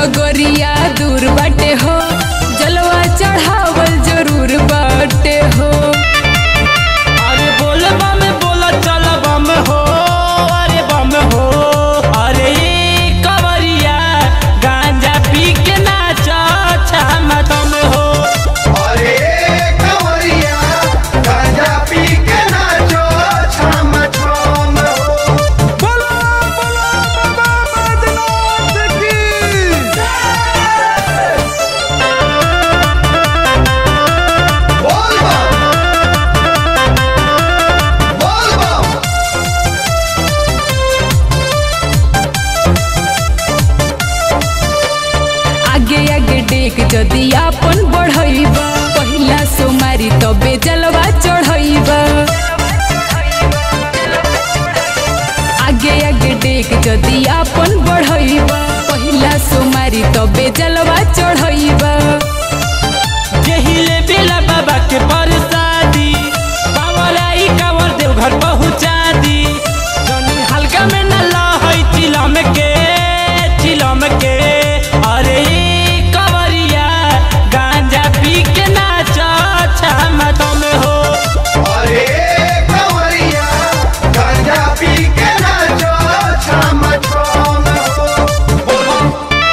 नगरिया दूर बाटे हो, जलवा चढ़ावल जरूर बाटे हो। अरे बोल बम बोला चल बम हो, अरे बम हो। अरे कवरिया गांजा पी के नाचा छम दम हो। अरे कवरिया गांजा पी के नाचो छम छम हो। बोलो बोलो बाबा बैद्यनाथ की बोल बम बोल बम। आगे आगे डेक जदि आपन बढ़इबा, पहिला सोमारी तबे जलवा चढ़इबा। आगे आगे डेक जदि आपन बढ़इबा, पहिला सोमारी तबे जलवा चढ़इबा। जहिले बेला बाबा के परसादी, कांवर आई कांवर देवघर पहुँचा दी। जनी हल्का में न लहई चिलम के चिलम के। अरे कवरिया गांजा पी के नाचा छम दम हो। अरे कवरिया गांजा पी के नाचो छम छम हो। बोल बम।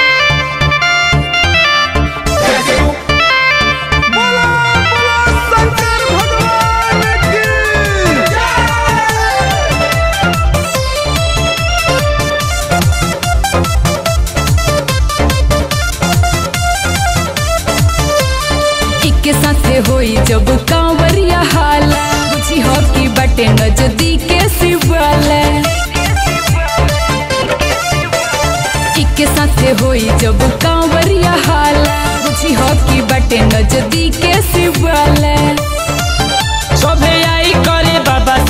जय शिव। बोलो बोलो शंकर भगवान की इके साथे होई जब कांवरिया हाला, बुझी हो कि बटे नजदीक शिवाला। इके साथे होई जब कांवरिया हाला, बुझी हो कि बटे नजदीक शिवाला। सभे आई करे बाबा